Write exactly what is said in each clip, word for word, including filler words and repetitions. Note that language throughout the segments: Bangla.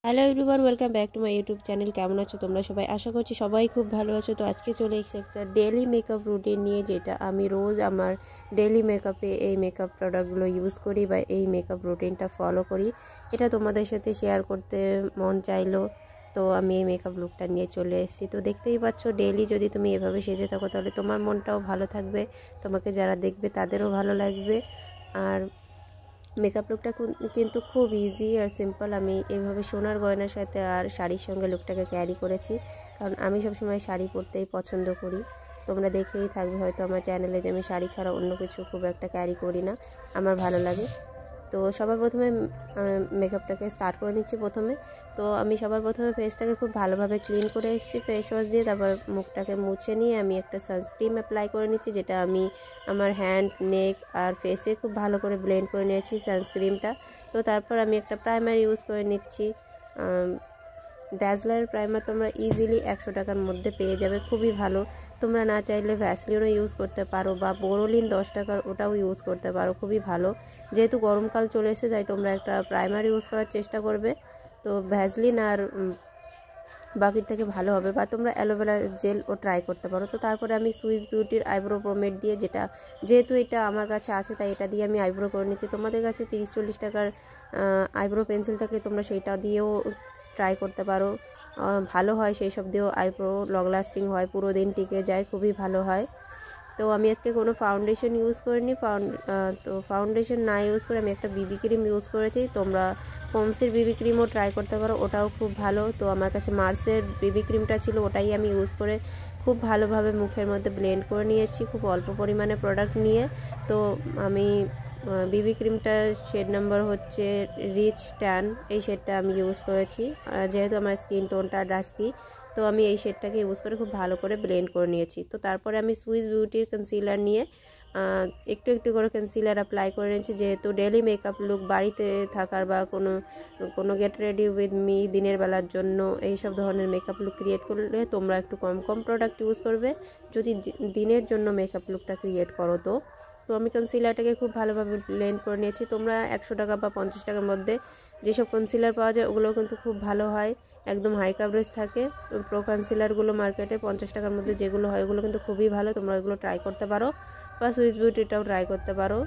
Hello everyone, welcome back to my YouTube channel. কেমন আছো তোমরা সবাই? আশা করছি সবাই খুব ভালো আছো। তো আজকে চলে এসেছি একটা ডেলি মেকআপ রুটিন নিয়ে, যেটা আমি রোজ আমার ডেলি মেকআপে এই মেকআপ প্রোডাক্টগুলো ইউজ করি বা এই মেকআপ রুটিনটা ফলো করি। এটা তোমাদের সাথে শেয়ার করতে মন চাইলো, তো আমি এই মেকআপ লুকটা নিয়ে চলে এসেছি। তো দেখতেই পাচ্ছ, ডেলি যদি তুমি এভাবে সেজে থাকো তাহলে তোমার মনটাও ভালো থাকবে, তোমাকে যারা দেখবে তাদেরও ভালো লাগবে। আর মেকআপ লুকটা কিন্তু খুব ইজি আর সিম্পল। আমি এইভাবে সোনার গয়নার সাথে আর শাড়ির সঙ্গে লুকটাকে ক্যারি করেছি, কারণ আমি সবসময় শাড়ি পরতেই পছন্দ করি। তোমরা দেখেই থাকবে হয়তো আমার চ্যানেলে যে আমি শাড়ি ছাড়া অন্য কিছু খুব একটা ক্যারি করি না, আমার ভালো লাগে। তো সবার প্রথমে মেকআপটাকে স্টার্ট করে নিচ্ছি। প্রথমে তো আমি সবার প্রথমে ফেসটাকে খুব ভালোভাবে ক্লিন করে এসেছি ফেস ওয়াশ দিয়ে। তারপর মুখটাকে মুছে নিয়ে আমি একটা সানস্ক্রিন অ্যাপ্লাই করে নিচ্ছি, যেটা আমি আমার হ্যান্ড, নেক আর ফেসে খুব ভালো করে ব্লেন্ড করে নিয়েছি সানস্ক্রিনটা। তো তারপর আমি একটা প্রাইমার ইউজ করে নিচ্ছি। ড্যাজলারের প্রাইমার তোমরা ইজিলি একশো টাকার মধ্যে পেয়ে যাবে, খুবই ভালো। তোমরা না চাইলে ভ্যাসলিনও ইউজ করতে পারো বা বোরোলিন দশ টাকার ওটাও ইউজ করতে পারো, খুবই ভালো। যেহেতু গরমকাল চলে এসে যায়, তোমরা একটা প্রাইমার ইউজ করার চেষ্টা করবে। তো ভ্যাসলিন আর বাকির থেকে ভালো হবে, বা তোমরা অ্যালোভেরা জেলও ট্রাই করতে পারো। তো তারপরে আমি সুইস বিউটির আইব্রো পোমেড দিয়ে, যেটা যেহেতু এটা আমার কাছে আছে তাই এটা দিয়ে আমি আইব্রো করে নিচ্ছি। তোমাদের কাছে তিরিশ চল্লিশ টাকার আইব্রো পেন্সিল থাকলে তোমরা সেইটা দিয়েও ট্রাই করতে পারো, ভালো হয়। সেই সব দিয়েও আইব্রো লং লাস্টিং হয়, পুরো দিন টিকে যায়, খুবই ভালো হয়। তো আমি আজকে কোনো ফাউন্ডেশন ইউজ করিনি। ফাউন্ড তো ফাউন্ডেশন না ইউজ করে আমি একটা বিবি ক্রিম ইউজ করেছি। তোমরা পন্সের বিবি ক্রিমও ট্রাই করতে পারো, ওটাও খুব ভালো। তো আমার কাছে মার্সের বিবি ক্রিমটা ছিল, ওটাই আমি ইউজ করে খুব ভালোভাবে মুখের মধ্যে ব্লেন্ড করে নিয়েছি, খুব অল্প পরিমাণে প্রোডাক্ট নিয়ে। তো আমি বিবি ক্রিমটার শেড নাম্বার হচ্ছে রিচ ট্যান, এই শেডটা আমি ইউজ করেছি। যেহেতু আমার স্কিন টোনটা ডাস্কি, তো আমি এই শেডটাকে ইউজ করে খুব ভালো করে ব্লেন্ড করে নিয়েছি। তো তারপরে আমি সুইস বিউটির কনসিলার নিয়ে একটু একটু করে কনসিলার অ্যাপ্লাই করে নিয়েছি। যেহেতু ডেলি মেকআপ লুক বাড়িতে থাকার বা কোনো কোনো গেট রেডি উইথ মি দিনের বেলার জন্য এই সব ধরনের মেকআপ লুক ক্রিয়েট করলে তোমরা একটু কম কম প্রোডাক্ট ইউজ করবে যদি দিনের জন্য মেকআপ লুকটা ক্রিয়েট করো। তো তো আমি কনসিলারটাকে খুব ভালোভাবে ব্লেন্ড করে নিয়েছি। তোমরা একশো টাকা বা পঞ্চাশ টাকার মধ্যে যেসব কনসিলার পাওয়া যায় ওগুলো কিন্তু খুব ভালো হয়, একদম হাই কাভারেজ থাকে। প্রো কনসিলারগুলো মার্কেটে পঞ্চাশ টাকার মধ্যে যেগুলো হয় ওগুলো কিন্তু খুবই ভালো, তোমরা ওগুলো ট্রাই করতে পারো, বা সুইস বিউটিটাও ট্রাই করতে পারো,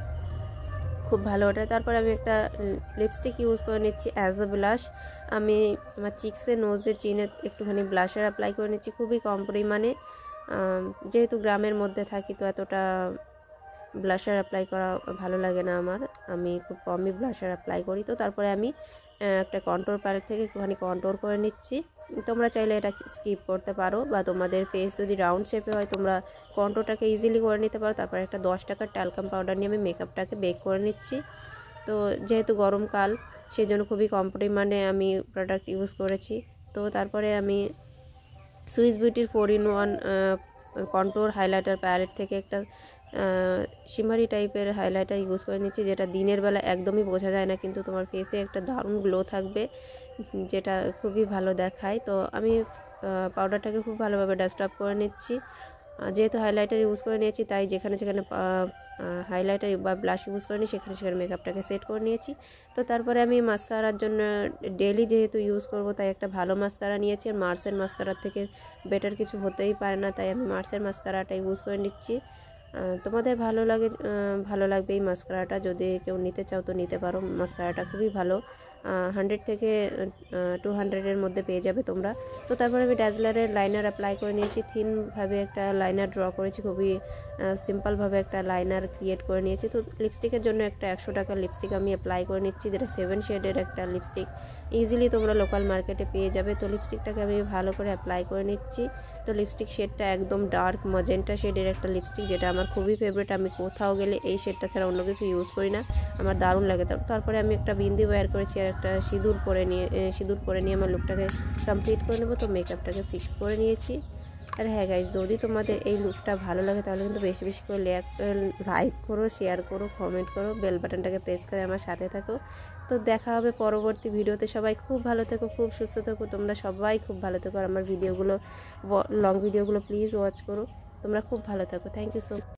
খুব ভালো ওটা। তারপর আমি একটা লিপস্টিক ইউজ করে নিচ্ছি অ্যাজ আ ব্লাশ। আমি আমার চিক্সে, নোজে, চিনে একটুখানি ব্লাশার অ্যাপ্লাই করে নিচ্ছি, খুবই কম পরিমাণে। যেহেতু গ্রামের মধ্যে থাকি তো এতটা ব্লাশার অ্যাপ্লাই করা ভালো লাগে না আমার, আমি খুব কমই ব্লাশার অ্যাপ্লাই করি। তো তারপরে আমি একটা কন্ট্রোর প্যালেট থেকে একটুখানি কন্ট্রোর করে নিচ্ছি। তোমরা চাইলে এটা স্কিপ করতে পারো, বা তোমাদের ফেস যদি রাউন্ড শেপে হয় তোমরা কন্ট্রোরটাকে ইজিলি করে নিতে পারো। তারপর একটা দশ টাকার ট্যালকাম পাউডার নিয়ে আমি মেকআপটাকে বেক করে নিচ্ছি। তো যেহেতু গরমকাল সেই জন্য খুবই কম পরিমাণে আমি প্রোডাক্ট ইউজ করেছি। তো তারপরে আমি সুইস বিউটির four in one contour highlighter palette থেকে একটা শিমারি টাইপের হাইলাইটার ইউজ করে নিচ্ছি, যেটা দিনের বেলা একদমই বোঝা যায় না, কিন্তু তোমার ফেসে একটা দারুণ গ্লো থাকবে, যেটা খুবই ভালো দেখায়। তো আমি পাউডারটাকে খুব ভালোভাবে ডাস্ট আপ করে নিচ্ছি। যেহেতু হাইলাইটার ইউজ করে নিয়েছি তাই যেখানে যেখানে হাইলাইটার বা ব্লাশ ইউজ করিনি সেখানে সেখানে মেকআপটাকে সেট করে নিয়েছি। তো তারপরে আমি মাস্কারার জন্য ডেলি যেহেতু ইউজ করব তাই একটা ভালো মাস্কারা নিয়েছি, আর মার্সের মাস্কারার থেকে বেটার কিছু হতেই পারে না, তাই আমি মার্সের মাস্কারাটা ইউজ করে নিচ্ছি। তোমাদের ভালো লাগে ভালো লাগবে এই মাস্কারাটা, যদি কেউ নিতে চাও তো নিতে পারো। মাস্কারাটা খুবই ভালো, হান্ড্রেড থেকে টু হান্ড্রেডের মধ্যে পেয়ে যাবে তোমরা। তো তারপরে আমি ড্যাজলারের লাইনার অ্যাপ্লাই করে নিয়েছি, থিনভাবে একটা লাইনার ড্র করেছি, খুবই সিম্পলভাবে একটা লাইনার ক্রিয়েট করে নিয়েছি। তো লিপস্টিকের জন্য একটা একশো টাকার লিপস্টিক আমি অ্যাপ্লাই করে নিচ্ছি, যেটা সেভেন শেডের একটা লিপস্টিক, ইজিলি তোমরা লোকাল মার্কেটে পেয়ে যাবে। তো লিপস্টিকটাকে আমি ভালো করে অ্যাপ্লাই করে নিচ্ছি। তো লিপস্টিক শেডটা একদম ডার্ক মজেন্টা শেডের একটা লিপস্টিক, যেটা আমার খুবই ফেভারিট। আমি কোথাও গেলে এই শেডটা ছাড়া অন্য কিছু ইউজ করি না, আমার দারুণ লাগে। তারপরে আমি একটা বিন্দি ওয়্যার করেছি আর একটা সিঁদুর পরে নিয়ে সিঁদুর পরে নিয়ে আমার লুকটাকে কমপ্লিট করে নেবো। তো মেকআপটাকে ফিক্স করে নিয়েছি। আর হ্যাঁ গাইজ, যদি তোমাদের এই লুকটা ভালো লাগে তাহলে কিন্তু বেশি বেশি করে লাইক করো, শেয়ার করো, কমেন্ট করো, বেল বাটনটাকে প্রেস করে আমার সাথে থাকো। তো দেখা হবে পরবর্তী ভিডিওতে। সবাই খুব ভালো থেকো, খুব সুস্থ থেকো, তোমরা সবাই খুব ভালো থেকো। আর আমার ভিডিওগুলো, লং ভিডিওগুলো প্লিজ ওয়াচ করো। তোমরা খুব ভালো থাকো। Thank you so much.